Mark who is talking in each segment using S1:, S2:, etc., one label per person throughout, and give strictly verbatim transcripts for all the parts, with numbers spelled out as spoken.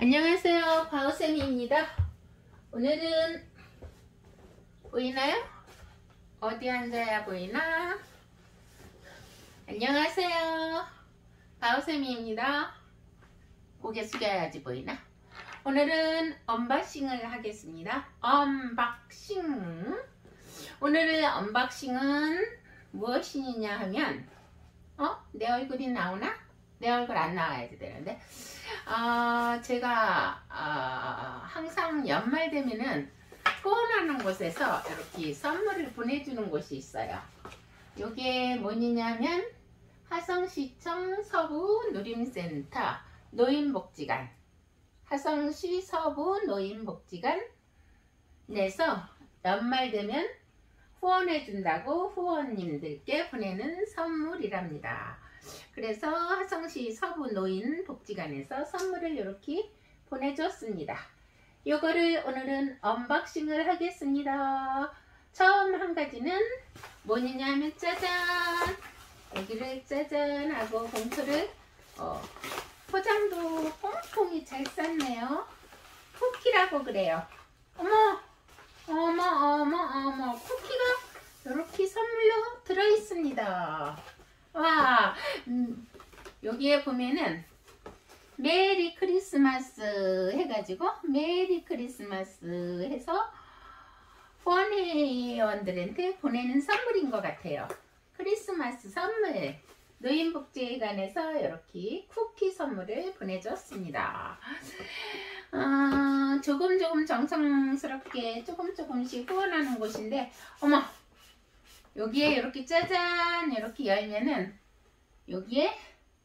S1: 안녕하세요, 바우쌤입니다. 오늘은 보이나요? 어디 앉아야 보이나? 안녕하세요, 바우쌤입니다. 고개 숙여야지 보이나? 오늘은 언박싱을 하겠습니다. 언박싱. 오늘의 언박싱은 무엇이냐 하면 어? 내 얼굴이 나오나? 내 얼굴 안 나와야지 되는데 어, 제가 어, 항상 연말 되면은 후원하는 곳에서 이렇게 선물을 보내주는 곳이 있어요. 이게 뭐냐면 화성시청 서부 누림센터 노인복지관, 화성시 서부 노인복지관 내서 연말 되면 후원해준다고 후원님들께 보내는 선물이랍니다. 그래서 화성시 서부 노인복지관에서 선물을 이렇게 보내줬습니다. 요거를 오늘은 언박싱을 하겠습니다. 처음 한 가지는 뭐냐 하면 짜잔, 여기를 짜잔 하고 봉투를 어, 포장도 뽕뽕이 잘 쌌네요. 쿠키라고 그래요. 어머 어머 어머 어머, 쿠키가 이렇게 선물로 들어있습니다. 와, 음, 여기에 보면은 메리 크리스마스 해가지고 메리 크리스마스 해서 후원회원들한테 보내는 선물인 것 같아요. 크리스마스 선물, 노인복지관에서 이렇게 쿠키 선물을 보내줬습니다. 어, 조금 조금 정성스럽게 조금 조금씩 후원하는 곳인데, 어머, 여기에 이렇게 짜잔 이렇게 열면은 여기에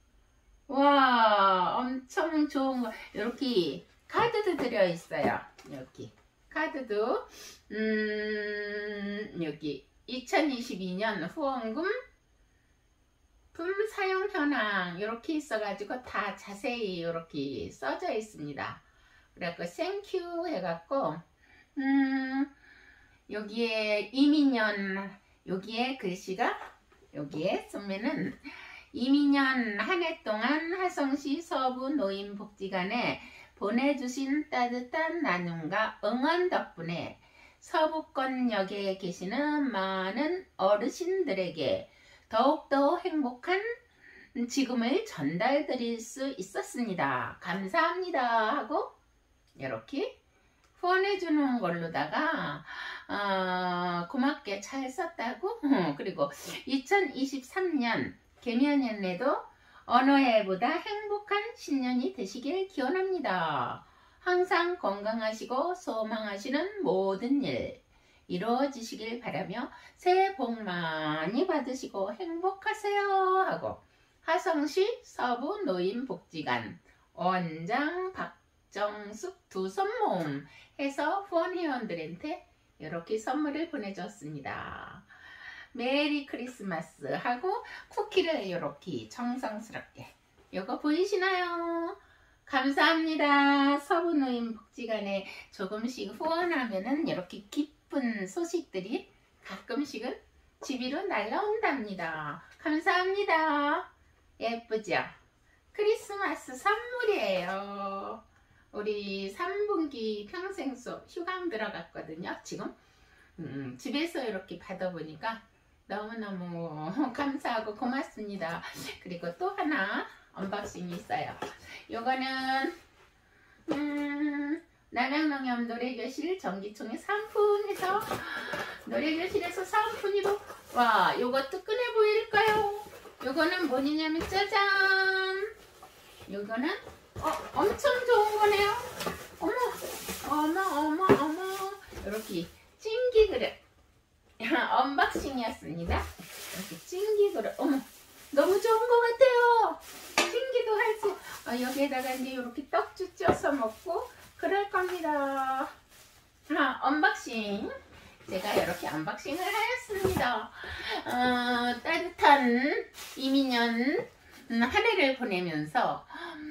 S1: 와 엄청 좋은 거 이렇게 카드도 들어있어요. 여기 카드도 음 여기 이천이십이 년 후원금 품 사용 현황 이렇게 있어가지고 다 자세히 이렇게 써져 있습니다. 그래갖고 땡큐 해갖고 음 여기에 이민년, 여기에 글씨가 여기에 쓰면은 이민년 한 해 동안 화성시 서부 노인복지관에 보내주신 따뜻한 나눔과 응원 덕분에 서부권역에 계시는 많은 어르신들에게 더욱더 행복한 지금을 전달드릴 수 있었습니다. 감사합니다 하고 이렇게 후원해주는 걸로다가 어, 고맙게 잘 썼다고. 그리고 이천이십삼 년 개면연에도 어느 해보다 행복한 신년이 되시길 기원합니다. 항상 건강하시고 소망하시는 모든 일 이루어지시길 바라며 새해 복 많이 받으시고 행복하세요 하고 화성시 서부 노인복지관 원장 박정숙 두 손모음 해서 후원회원들한테 이렇게 선물을 보내줬습니다. 메리 크리스마스 하고 쿠키를 이렇게 정성스럽게, 이거 보이시나요? 감사합니다. 서부노인복지관에 조금씩 후원하면은 이렇게 기쁜 소식들이 가끔씩은 집으로 날라온답니다. 감사합니다. 예쁘죠? 크리스마스 선물이에요. 우리 삼 분기 평생수 휴강 들어갔거든요. 지금 음, 집에서 이렇게 받아보니까 너무너무 감사하고 고맙습니다. 그리고 또 하나 언박싱이 있어요. 요거는 음, 남양농협 노래교실 정기총회 상품에서 노래교실에서 상품으로 와, 요거 뜨끈해 보일까요? 요거는 뭐냐면 짜잔, 요거는 어, 엄청 좋은 거네요. 어머 어머 어머 어머, 이렇게 찜기 그릇 언박싱이었습니다. 이렇게 찜기 그릇, 어머 너무 좋은 것 같아요. 찜기도 할 수, 어, 여기에다가 이제 이렇게 떡주 쪄서 먹고 그럴 겁니다. 아, 언박싱 제가 이렇게 언박싱을 하였습니다. 어, 따뜻한 이민년 음, 한 해를 보내면서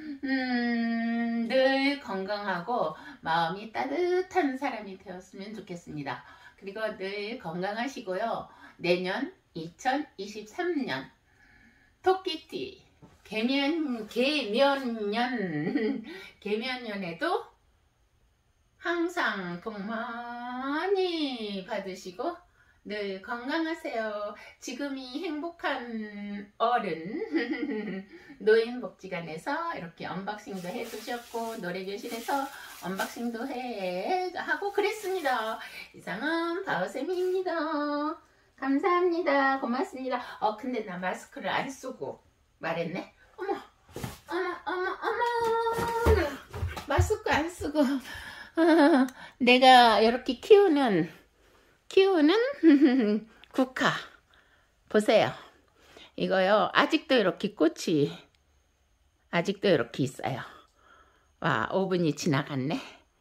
S1: 음, 늘 건강하고 마음이 따뜻한 사람이 되었으면 좋겠습니다. 그리고 늘 건강하시고요. 내년 이천이십삼 년 토끼띠 개면, 개면년, 개면년에도 항상 복 많이 받으시고 늘 건강하세요. 지금이 행복한 어른 노인복지관에서 이렇게 언박싱도 해주셨고 노래교실에서 언박싱도 해 하고 그랬습니다. 이상은 바오쌤입니다. 감사합니다. 고맙습니다. 어 근데 나 마스크를 안 쓰고 말했네. 어머 어머 어머 어머 마스크 안 쓰고 어, 내가 이렇게 키우는 키우는 국화 보세요. 이거요 아직도 이렇게 꽃이 아직도 이렇게 있어요. 와 오 분이 지나갔네.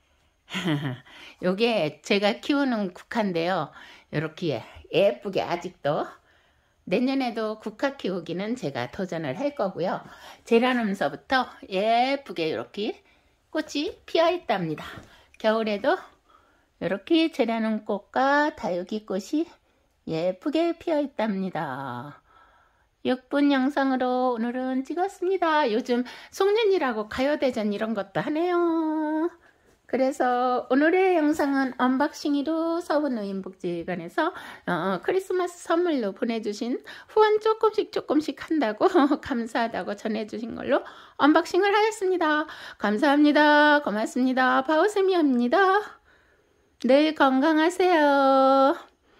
S1: 요게 제가 키우는 국화인데요. 이렇게 예쁘게 아직도 내년에도 국화 키우기는 제가 도전을 할 거고요. 제라늄서부터 예쁘게 이렇게 꽃이 피어 있답니다. 겨울에도 이렇게 제라늄 꽃과 다육이 꽃이 예쁘게 피어 있답니다. 육 분 영상으로 오늘은 찍었습니다. 요즘 송년이라고 가요대전 이런 것도 하네요. 그래서 오늘의 영상은 언박싱이로 서울노인복지관에서 어, 크리스마스 선물로 보내주신 후원 조금씩 조금씩 한다고 감사하다고 전해주신 걸로 언박싱을 하였습니다. 감사합니다. 고맙습니다. 바오쌤이옵니다. 늘 건강하세요.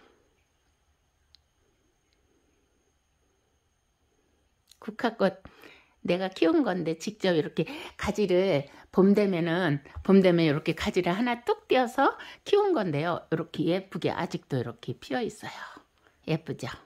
S1: 국화꽃 내가 키운 건데 직접 이렇게 가지를 봄 되면은 봄 되면 이렇게 가지를 하나 뚝 띄어서 키운 건데요. 이렇게 예쁘게 아직도 이렇게 피어 있어요. 예쁘죠?